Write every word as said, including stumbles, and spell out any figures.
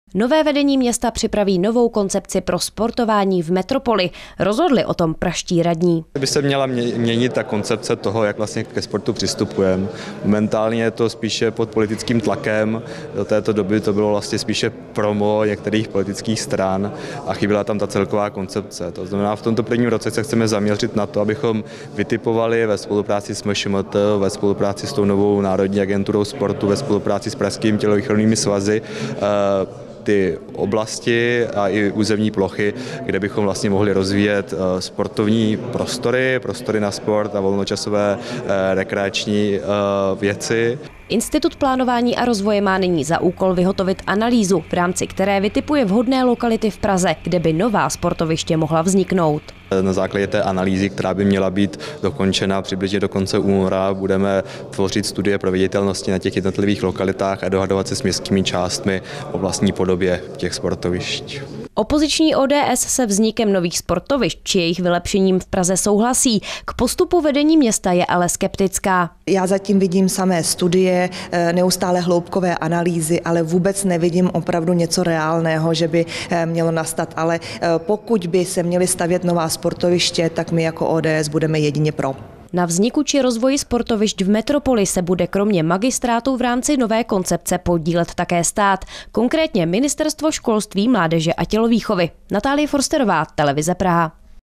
Nové vedení města připraví novou koncepci pro sportování v metropoli. Rozhodli o tom pražští radní. By se měla měnit ta koncepce toho, jak vlastně ke sportu přistupujeme. Momentálně je to spíše pod politickým tlakem. Do této doby to bylo vlastně spíše promo některých politických stran a chyběla tam ta celková koncepce. To znamená, v tomto prvním roce se chceme zaměřit na to, abychom vytipovali ve spolupráci s M Š M T, ve spolupráci s tou novou Národní agenturou sportu, ve spolupráci s pražskými tělovýchovnými svazy ty oblasti a i územní plochy, kde bychom vlastně mohli rozvíjet sportovní prostory, prostory na sport a volnočasové rekreační věci. Institut plánování a rozvoje má nyní za úkol vyhotovit analýzu, v rámci které vytipuje vhodné lokality v Praze, kde by nová sportoviště mohla vzniknout. Na základě té analýzy, která by měla být dokončena přibližně do konce února, budeme tvořit studie proveditelnosti na těch jednotlivých lokalitách a dohadovat se s městskými částmi o vlastní podobě těch sportovišť. Opoziční O D S se vznikem nových sportovišť či jejich vylepšením v Praze souhlasí. K postupu vedení města je ale skeptická. Já zatím vidím samé studie, neustále hloubkové analýzy, ale vůbec nevidím opravdu něco reálného, že by mělo nastat. Ale pokud by se měly stavět nová sportoviště, tak my jako O D S budeme jedině pro. Na vzniku či rozvoji sportovišť v metropoli se bude kromě magistrátu v rámci nové koncepce podílet také stát, konkrétně Ministerstvo školství, mládeže a tělovýchovy. Natálie Forsterová, Televize Praha.